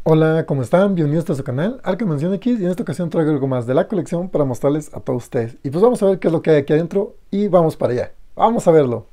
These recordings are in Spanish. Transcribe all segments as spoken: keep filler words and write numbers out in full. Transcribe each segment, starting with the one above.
Hola, ¿cómo están? Bienvenidos a su canal, Arcadimension X, y en esta ocasión traigo algo más de la colección para mostrarles a todos ustedes. Y pues vamos a ver qué es lo que hay aquí adentro y vamos para allá. Vamos a verlo.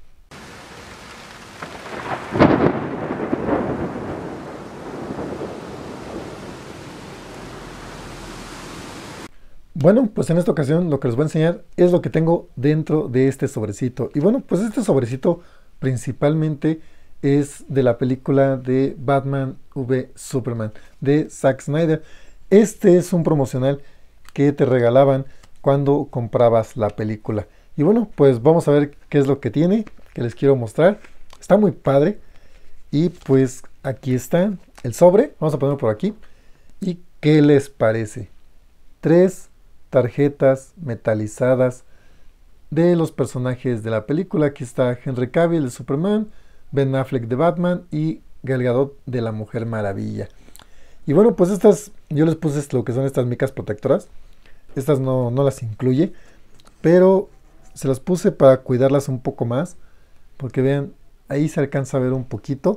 Bueno, pues en esta ocasión lo que les voy a enseñar es lo que tengo dentro de este sobrecito. Y bueno, pues este sobrecito principalmente es de la película de Batman v Superman de Zack Snyder. Este es un promocional que te regalaban cuando comprabas la película. Y bueno, pues vamos a ver qué es lo que tiene, que les quiero mostrar. Está muy padre. Y pues aquí está el sobre. Vamos a ponerlo por aquí. ¿Y qué les parece? Tres tarjetas metalizadas de los personajes de la película. Aquí está Henry Cavill de Superman, Ben Affleck de Batman y Gal Gadot de la Mujer Maravilla. Y bueno, pues estas, yo les puse lo que son estas micas protectoras. Estas no, no las incluye, pero se las puse para cuidarlas un poco más, porque vean, ahí se alcanza a ver un poquito,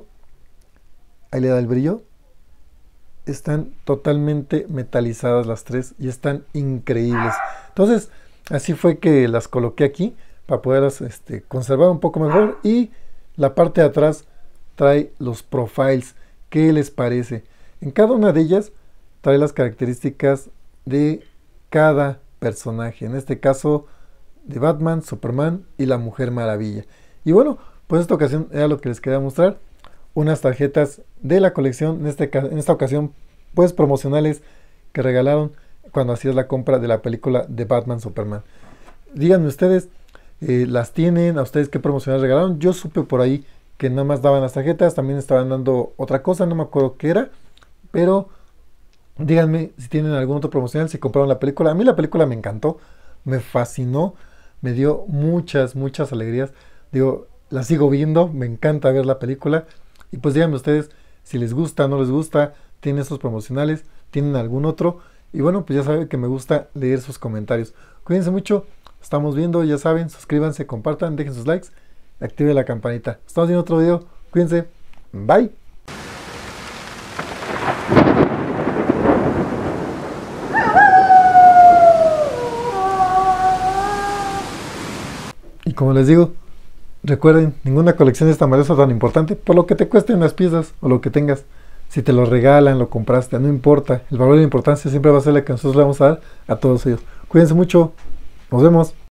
ahí le da el brillo. Están totalmente metalizadas las tres y están increíbles. Entonces, así fue que las coloqué aquí para poderlas este, conservar un poco mejor. Y la parte de atrás trae los profiles. ¿Qué les parece? En cada una de ellas trae las características de cada personaje. En este caso, de Batman, Superman y la Mujer Maravilla. Y bueno, pues esta ocasión era lo que les quería mostrar. Unas tarjetas de la colección, en, este, en esta ocasión, pues promocionales que regalaron cuando hacías la compra de la película de Batman Superman. Díganme ustedes, eh, ¿las tienen? ¿A ustedes qué promocionales regalaron? Yo supe por ahí que nada más daban las tarjetas, también estaban dando otra cosa, no me acuerdo qué era, pero díganme si tienen algún otro promocional, si compraron la película. A mí la película me encantó, me fascinó, me dio muchas, muchas alegrías. Digo, la sigo viendo, me encanta ver la película. Y pues díganme ustedes si les gusta, no les gusta, tienen estos promocionales, tienen algún otro. Y bueno, pues ya saben que me gusta leer sus comentarios. Cuídense mucho, estamos viendo, ya saben, suscríbanse, compartan, dejen sus likes, activen la campanita. Estamos viendo otro video, cuídense, bye. Y como les digo, recuerden, ninguna colección es tan valiosa o tan importante por lo que te cuesten las piezas o lo que tengas. Si te lo regalan, lo compraste, no importa. El valor y la importancia siempre va a ser la que nosotros le vamos a dar a todos ellos. Cuídense mucho. Nos vemos.